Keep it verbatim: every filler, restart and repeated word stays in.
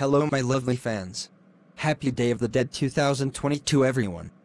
Hello my lovely fans. Happy Day of the Dead two thousand twenty-two everyone.